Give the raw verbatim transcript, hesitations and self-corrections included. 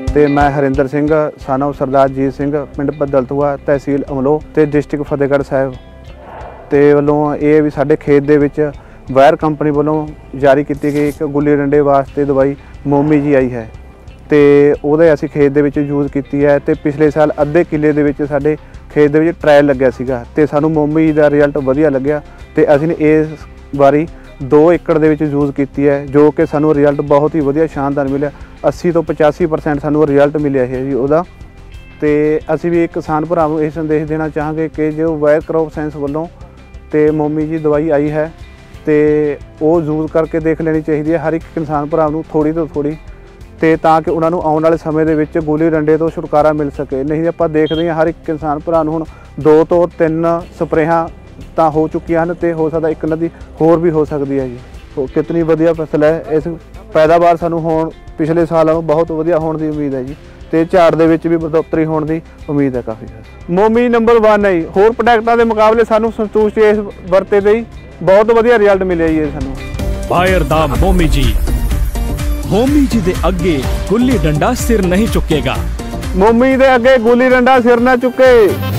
ਤੇ ਮੈਂ ਹਰਿੰਦਰ ਸਿੰਘ ਸਾਨੋ ਸਰਦਾਰ ਜੀਤ ਸਿੰਘ ਪਿੰਡ ਬਦਲਤੂਆ ਤਹਿਸੀਲ ਅਮਲੋਹ ਤੇ ਡਿਸਟ੍ਰਿਕਟ ਫਤਿਹਗੜ੍ਹ ਸਾਹਿਬ ਤੇ ਵੱਲੋਂ ਇਹ ਵੀ ਸਾਡੇ ਖੇਤ ਦੇ ਵਿੱਚ ਵਾਇਰ ਕੰਪਨੀ ਵੱਲੋਂ ਜਾਰੀ ਕੀਤੀ ਗਈ ਇੱਕ ਗੁੱਲੀ ਡੰਡੇ ਵਾਸਤੇ ਦਵਾਈ ਮੋਮੀ ਜੀ ਆਈ ਹੈ ਤੇ ਉਹਦੇ ਅਸੀਂ ਖੇਤ ਦੇ ਵਿੱਚ ਯੂਜ਼ ਕੀਤੀ ਹੈ ਤੇ ਪਿਛਲੇ ਸਾਲ ਅੱਧੇ ਕਿੱਲੇ ਦੇ ਵਿੱਚ ਸਾਡੇ ਖੇਤ ਦੇ ਵਿੱਚ ਟ੍ਰਾਇਲ ਲੱਗਿਆ ਸੀਗਾ ਤੇ ਸਾਨੂੰ ਮੋਮੀ ਦਾ ਰਿਜ਼ਲਟ ਵਧੀਆ ਲੱਗਿਆ ਤੇ ਅਸੀਂ ਇਸ ਵਾਰੀ दो एकड़ ਦੇ ਵਿੱਚ ਯੂਜ਼ ਕੀਤੀ ਹੈ ਜੋ ਕਿ ਸਾਨੂੰ ਰਿਜ਼ਲਟ ਬਹੁਤ ਹੀ ਵਧੀਆ ਸ਼ਾਨਦਾਰ ਮਿਲਿਆ। अस्सी ਤੋਂ पचासी परसेंट ਸਾਨੂੰ ਰਿਜ਼ਲਟ ਮਿਲਿਆ ਹੈ ਜੀ ਉਹਦਾ ਤੇ ਅਸੀਂ ਵੀ ਕਿਸਾਨ ਭਰਾ ਨੂੰ ਇਹ ਸੰਦੇਸ਼ ਦੇਣਾ ਚਾਹਾਂਗੇ ਕਿ ਜੋ ਵਾਇਰ ਕ੍ਰੌਪ ਸਾਇੰਸ ਵੱਲੋਂ ਤੇ ਮੋਮੀ ਜੀ ਦਵਾਈ ਆਈ ਹੈ ਤੇ ਉਹ ਯੂਜ਼ ਕਰਕੇ ਦੇਖ ਲੈਣੀ ਚਾਹੀਦੀ ਹੈ ਹਰ ਇੱਕ ਕਿਸਾਨ ਭਰਾ ਨੂੰ ਥੋੜੀ ਤੋਂ ਥੋੜੀ ਤੇ ਤਾਂ ਕਿ ਉਹਨਾਂ ਨੂੰ ਆਉਣ ਵਾਲੇ ਸਮੇਂ ਦੇ ਵਿੱਚ ਗੁੱਲੀ ਡੰਡੇ ਤੋਂ ਛੁਟਕਾਰਾ ਮਿਲ ਸਕੇ। नहीं ਆਪਾਂ ਦੇਖਦੇ ਹਾਂ ਹਰ ਇੱਕ ਕਿਸਾਨ ਭਰਾ ਨੂੰ ਹੁਣ ਦੋ ਤੋਂ ਤਿੰਨ ਸਪਰੇਹਾਂ ਤਾਂ हो चुकियां हैं तो हो सकता एक नदी होर भी हो सकती है जी। तो कितनी वधिया फसल है इस पैदावार सानू होण पिछले साल बहुत वधिया होने की उम्मीद है जी तो झाड़ दे विच भी बढ़ोतरी होने की उम्मीद है काफ़ी। मोमी नंबर वन है जी होर प्रोडक्टां दे मुकाबले सानू संतुष्ट इस वरते ते बहुत वधिया रिजल्ट मिले जी सानू। बायर दा मोमी जी मोमी जी दे अगे गुल्ली डंडा सिर नहीं चुकेगा। मोमी दे अगे गुल्ली डंडा सिर ना चुके।